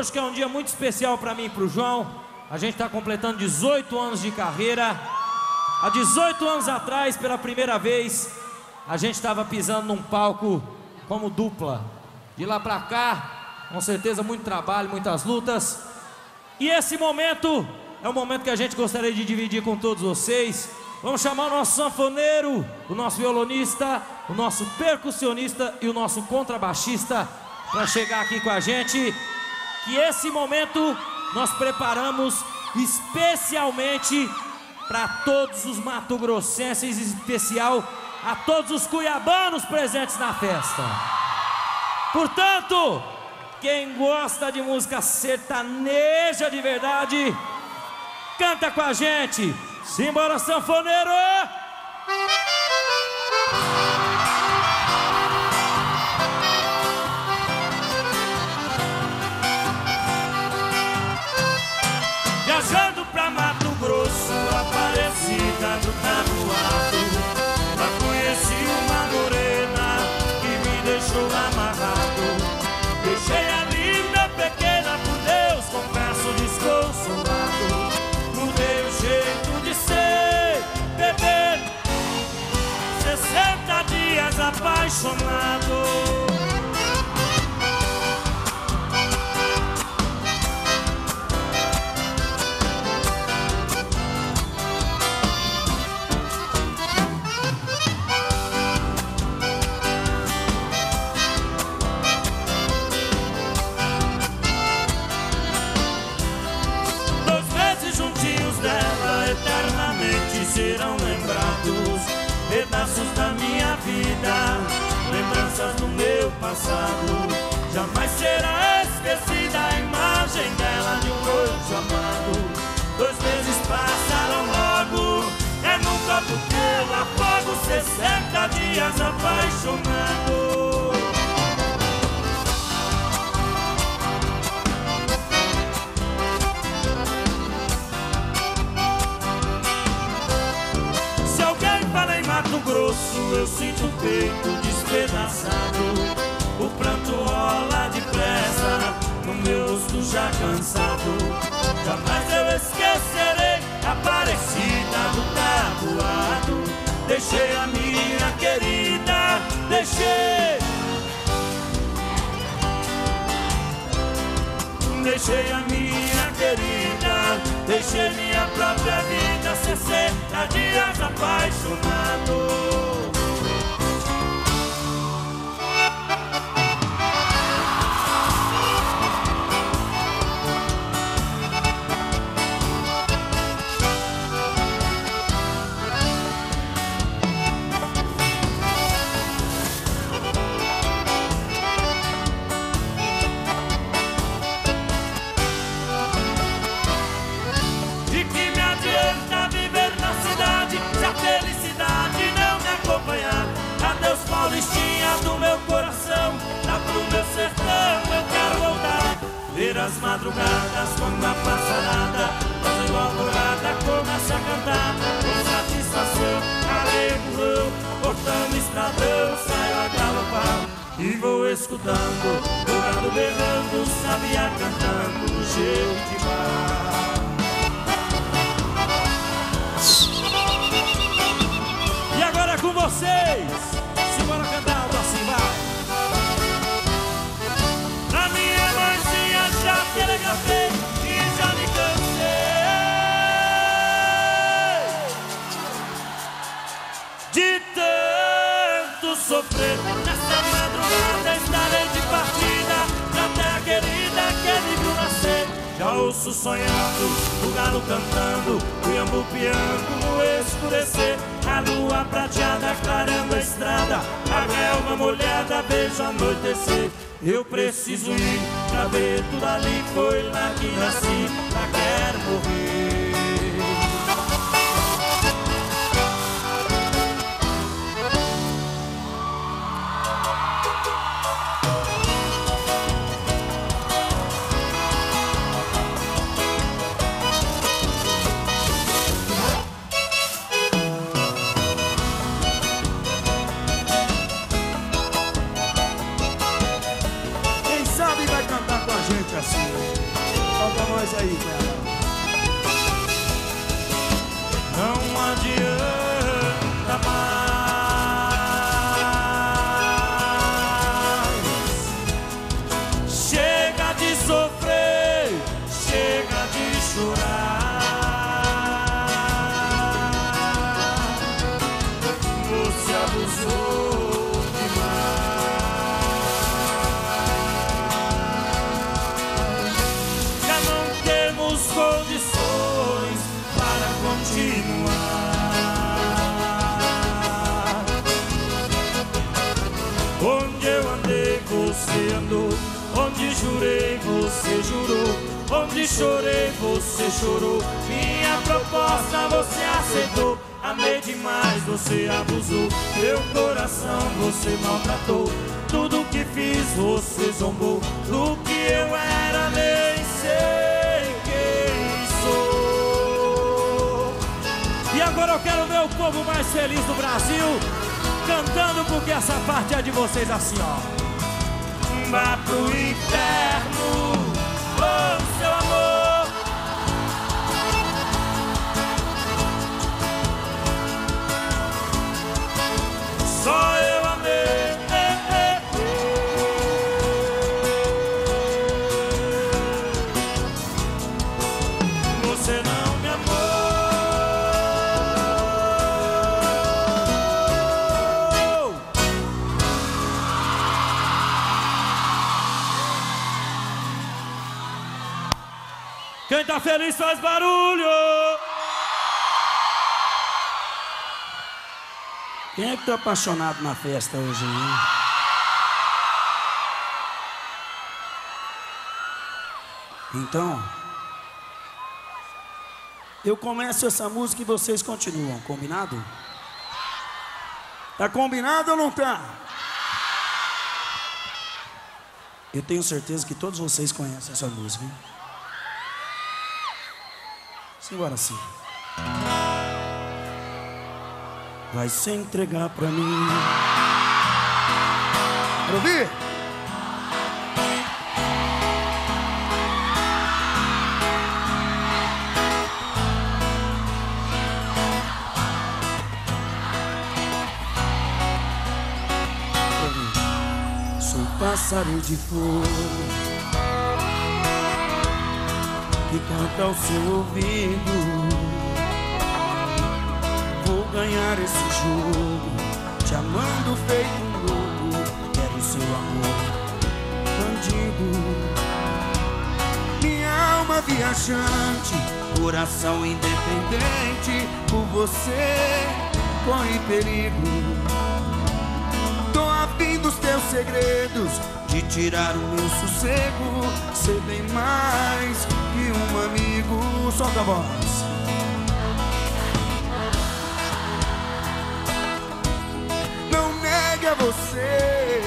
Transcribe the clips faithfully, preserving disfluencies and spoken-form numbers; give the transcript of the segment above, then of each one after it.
hoje, que é um dia muito especial para mim e para o João. A gente está completando dezoito anos de carreira. Há dezoito anos atrás, pela primeira vez, a gente estava pisando num palco como dupla. De lá para cá, com certeza, muito trabalho, muitas lutas. E esse momento é o momento que a gente gostaria de dividir com todos vocês. Vamos chamar o nosso sanfoneiro, o nosso violonista, o nosso percussionista e o nosso contrabaixista para chegar aqui com a gente. Que esse momento nós preparamos especialmente para todos os mato-grossenses, em especial a todos os cuiabanos presentes na festa. Portanto, quem gosta de música sertaneja de verdade, canta com a gente. Simbora, sanfoneiro! Viajando pra Mato Grosso, Aparecida do Taboado, lá conheci uma morena que me deixou amarrado. Deixei a linda pequena, por Deus, confesso desconsolado. Mudei o jeito de ser, beber, sessenta dias apaixonado. Eternamente serão lembrados pedaços da minha vida, lembranças do meu passado. Jamais será esquecida a imagem dela de um rosto amado. Dois meses passaram logo, é num copo que eu afogo, sessenta dias apaixonado. Mato Grosso, eu sinto o peito despedaçado. O pranto rola depressa no meu rosto já cansado. Jamais eu esquecerei Aparecida do Taboado. Deixei a minha querida, deixei Deixei a minha querida, deixei minha própria vida, sessenta dias apaixonado. Adeus, Paulistinha do meu coração, lá pro meu sertão eu quero voltar. Ver as madrugadas quando a passarada, faz igual alvorada, começa a cantar. Com satisfação, areia morreu, cortando estradão, saio a galopar. E vou escutando, o gado berrando, sabiá cantando, jeito de bar. E agora é com vocês! Simbora cantar alto assim, vai! Na minha mãezinha já telegrafei e já me cansei de tanto sofrer. Nessa madrugada estarei de partida pra terra querida que me viu nascer. Já ouço sonhando, o galo cantando, o iambu piando no escurecer. A lua prateada clareando a estrada, a relva molhada vejo anoitecer. Eu preciso ir pra ver tudo ali, foi lá que nasci, lá quero morrer. Assim. Solta a voz aí, Cuiabá. Não adianta mais. Chega de sofrer, chega de chorar. Você abusou demais. Já não temos condições para continuar. Onde eu andei, você andou. Onde jurei, você jurou. Onde chorei, você chorou. Minha proposta você aceitou. Amei demais, você abusou. Meu coração você maltratou. Tudo que fiz você zombou. Do que eu era nem sei quem sou. E agora eu quero ver o povo mais feliz do Brasil cantando, porque essa parte é de vocês assim, ó. Vá pro inferno, oh, seu amor. Só eu amei, eh, eh, eh. Você não me amou. Quem tá feliz faz barulho! Quem é que tá apaixonado na festa hoje, hein? Então, eu começo essa música e vocês continuam, combinado? Tá combinado ou não tá? Eu tenho certeza que todos vocês conhecem essa música, hein? Simbora sim. Vai se entregar pra mim. Quero ouvir? Sou pássaro de fogo que canta ao seu ouvido. Vou ganhar esse jogo, te amando feito um louco. Quero seu amor, bandido. Minha alma viajante, coração independente. Por você corre perigo. Tô afim dos teus segredos, de tirar o meu sossego. Ser bem mais que um amigo. Solta a voz. Não nega você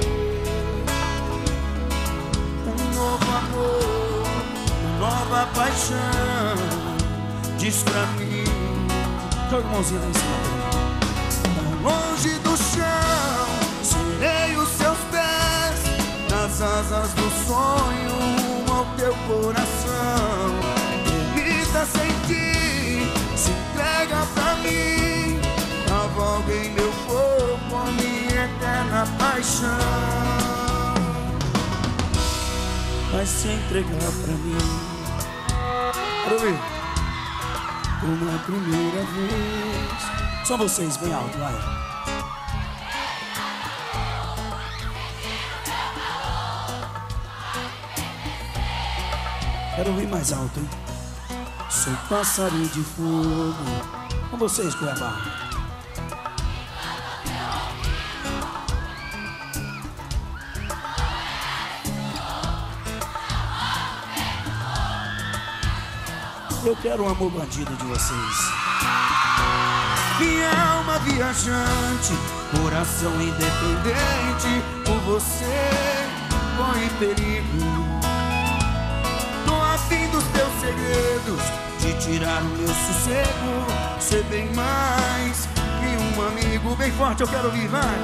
um novo amor, uma nova paixão. Diz pra mim. Joga a mãozinha lá em cima. Tão longe do chão, serei os seus pés, nas asas do sonho, ao teu coração. Permita sentir, se entrega pra mim. Cavalga em meu corpo a minha eterna paixão. Vai se entregar pra mim. Quero ver. Uma primeira vez. Só vocês, bem alto, vai. Quero ouvir mais alto, hein? Sou passarinho de fogo. Com vocês, Cuiabá. Eu quero o amor bandido de vocês. Minha alma viajante, coração independente. Por você corre perigo. Tô afim dos teus segredos, de tirar o meu sossego. Ser bem mais que um amigo. Bem forte, eu quero ouvir, vai.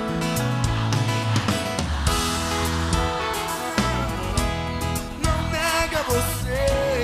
Não nega você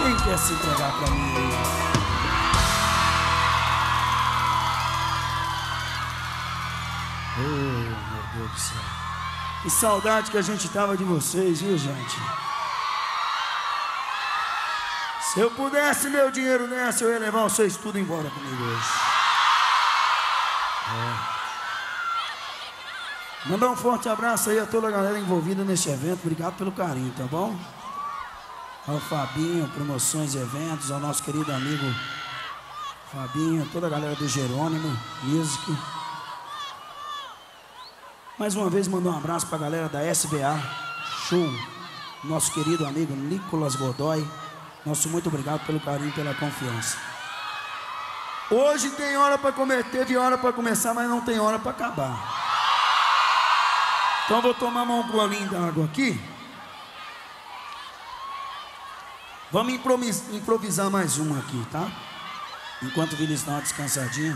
Quem quer se entregar pra mim aí? Oh, meu Deus do céu. Que saudade que a gente tava de vocês, viu, gente? Se eu pudesse meu dinheiro nessa, eu ia levar vocês tudo embora comigo hoje. É. Mandar um forte abraço aí a toda a galera envolvida nesse evento. Obrigado pelo carinho, tá bom? Ao Fabinho, Promoções e Eventos, ao nosso querido amigo Fabinho, toda a galera do Jerônimo Music. Mais uma vez mandar um abraço pra galera da S B A Show, nosso querido amigo Nicolas Godoy. Nosso muito obrigado pelo carinho e pela confiança. Hoje tem hora para comer, teve hora para começar, mas não tem hora para acabar. Então eu vou tomar um golinho d'água aqui. Vamos improvisar mais uma aqui, tá? Enquanto eles dão uma descansadinha.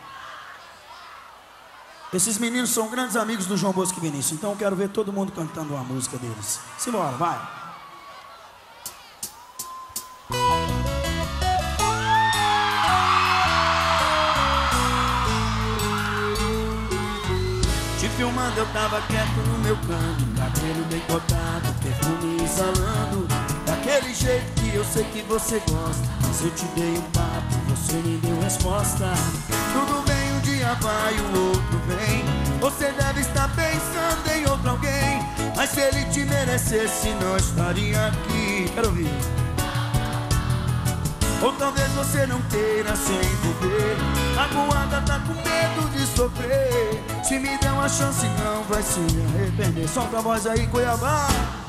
Esses meninos são grandes amigos do João Bosco e Vinícius, então eu quero ver todo mundo cantando uma música deles. Simbora, vai! Te filmando, eu tava quieto no meu canto, cabelo bem cortado, perfume exalando, daquele jeito que eu sei que você gosta. Mas eu te dei um papo, você me deu resposta. Tudo bem, um dia vai, o outro vem. Você deve estar pensando em outro alguém, mas se ele te merecesse, não estaria aqui. Quero ouvir. Ou talvez você não queira se envolver, magoada, tá com medo de sofrer. Se me der uma chance, não vai se arrepender. Solta a voz aí, Cuiabá.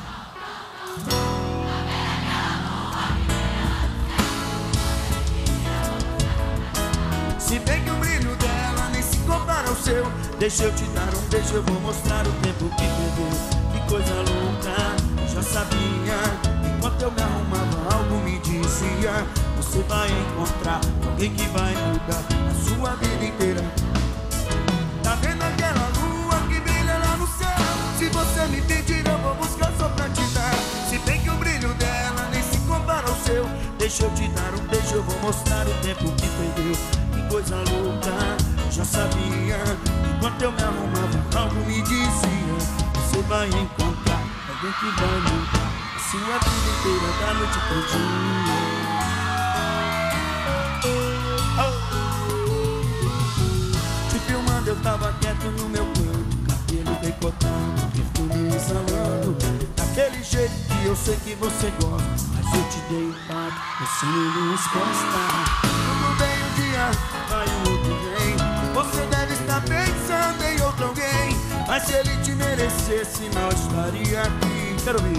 Se bem que o brilho dela nem se compara ao seu, deixa eu te dar um beijo, eu vou mostrar o tempo que perdeu. Que coisa louca, já sabia. Enquanto eu me arrumava, algo me dizia: você vai encontrar alguém que vai mudar a sua vida inteira. Tá vendo aquela lua que brilha lá no céu? Se você me pedir, eu vou buscar só pra te dar. Se bem que o brilho dela nem se compara ao seu, deixa eu te dar um beijo, eu vou mostrar o tempo que perdeu. Que coisa louca, já sabia. Enquanto eu me arrumava, algo me dizia: você vai encontrar alguém que vai mudar a sua vida inteira, da noite pro dia. Eu tava quieto no meu canto, cabelo decotado, perfume exalando, daquele jeito que eu sei que você gosta. Mas eu te dei um papo, você me deu resposta. Tudo bem, um dia vai, o outro vem. Você deve estar pensando em outro alguém, mas se ele te merecesse, não estaria aqui. Quero ouvir.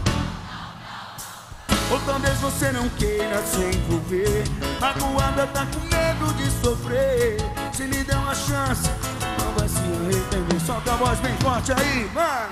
Ou talvez você não queira se envolver, magoada, tá com medo de sofrer. Se me der uma chance, não vai se arrepender. Solta a voz bem forte aí, vai!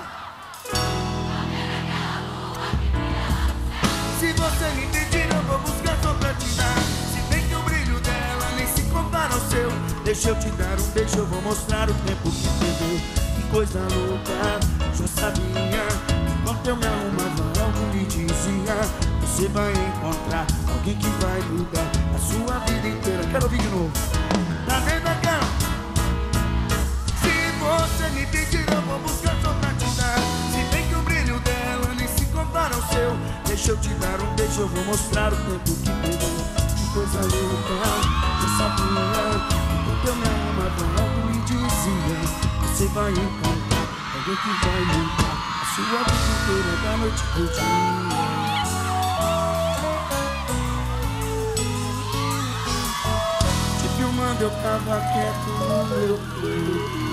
Se você me pedir, eu vou buscar só pra te dar. Se bem que o brilho dela nem se compara ao seu, deixa eu te dar um beijo, eu vou mostrar o tempo que perdeu. Que coisa louca, já sabia. Enquanto eu me arrumava, algo me dizia: você vai encontrar alguém que vai mudar a sua vida inteira. Quero ouvir de novo. Tá vendo aquela? Se você me pedir, eu vou buscar só pra te dar. Se bem que o brilho dela nem se compara ao seu, deixa eu te dar um beijo, eu vou mostrar o tempo que perdeu. Que coisa louca, eu sabia. Enquanto eu me arrumava, algo me dizia: você vai encontrar alguém que vai mudar a sua vida inteira, da noite pro dia. Filmando, eu tava quieto no meu canto,